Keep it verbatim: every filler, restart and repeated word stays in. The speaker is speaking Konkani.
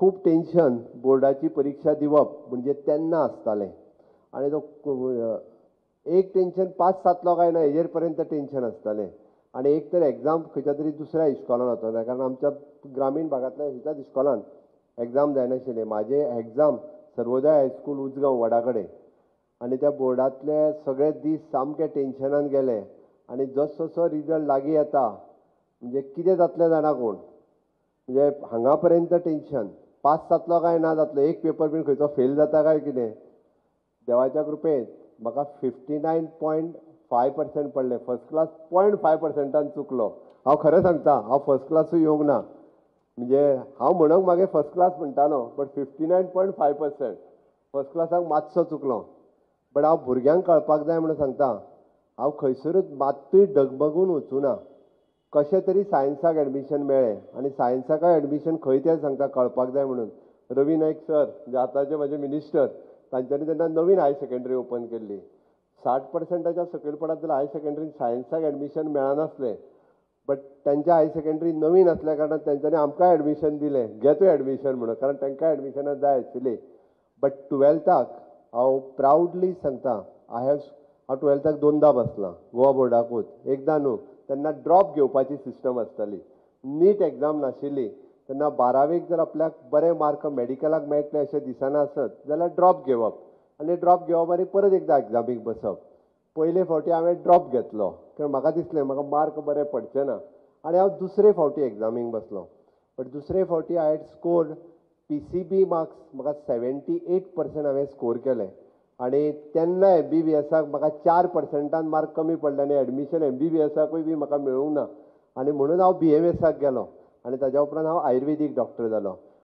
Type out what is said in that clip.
खूब टेन्शन बोर्डाची परीक्षा दिवप म्हणजे तेन्ना आसतालें आनी तो एक टेन्शन पास जातलो काय ना हेजेर पर्यंत टेन्शन आसतालें आनी एक तर एग्जाम खंयच्या तरी दुसऱ्या इश्कॉलान वचोना कारण आमच्या ग्रामीण भागांतल्या ह्याच्याच इश्कॉलान एग्जाम जायनाशिल्ले म्हाजे एग्जाम सर्वोदय हायस्कूल उजगांव वडा कडेन आनी त्या बोर्डांतले सगळे दीस सामके टेन्शनान गेले आनी जसो जसो रिजल्ट लागीं येता म्हणजे कितें जातलें जाणा कोण म्हणजे हांगा पर्यंत टेन्शन पास जातलो काय ना जातलो एक पेपर बीन खंयचो फेल जाता काय कितें देवाच्या कृपेन म्हाका fifty nine point five percent पडले फर्स्ट क्लास पॉयंट फाय पर्सेंटान चुकलो हांव खरें सांगता हांव फर्स्ट क्लासूय येवंक ना म्हणजे हांव म्हणूंक मागे फर्स्ट क्लास म्हणटालो but fifty nine point five percent first क्लासाक मातसो चुकलो बट हांव भुरग्यांक कळपाक जाय म्हणून सांगता हांव खंयसरूच मात्तूय डगमगून वचूना कशें तरी सायन्साक एडमिशन मेळ्ळें आनी सायन्साकाय एडमिशन खंय तें सांगता कळपाक जाय म्हणून रवी नायक सर जे आतांचे म्हजे मिनिस्टर तांच्यांनी तेन्ना नवीन हायर सेकंडरी ओपन केल्ली साठ पर्सेंटाच्या सकयल पडत जाल्यार हायर सेकंडरीन सायन्साक एडमिशन मेळनासलें बट तांच्या हायर सेकंडरी नवीन आसल्या कारणान तांच्यांनी आमकां एडमिशन दिलें घे तूं एडमिशन म्हणून कारण तांकां एडमिशनां जाय आशिल्लीं बट टुवेल्थाक हांव प्रावडली सांगता आय हॅव हांव टुवेल्थाक दोनदा बसलां गोवा बोर्डाकूच एकदां न्हू तेन्ना ड्रॉप घेवपाची सिस्टम आसताली नीट एग्जाम नाशिल्ली तेन्ना बारावेक जर आपल्याक बरे मार्क मेडिकलाक मेळटले अशें दिसना आसत जाल्यार ड्रॉप घेवप आनी ड्रॉप घेवप आनी परत एकदां एग्जामीक बसप पयले फावटी हांवें ड्रॉप घेतलो कित्याक म्हाका दिसलें म्हाका मार्क बरे पडचे ना आनी हांव दुसरे फावटी एग्जामीक बसलो बट दुसरे फावटी I had scored P C B marks म्हाका सेवेंटी एट पर्सेंट हांवें स्कोर केले आनी तेन्ना एम बी बी एसाक म्हाका चार पर्सेंटान मार्क कमी पडले आनी एडमिशन एम बी बी एसाकूय बी म्हाका मेळूंक ना आनी म्हणून हांव बी एम एसाक गेलो आनी ताज्या उपरांत हांव आयुर्वेदीक डॉक्टर जालो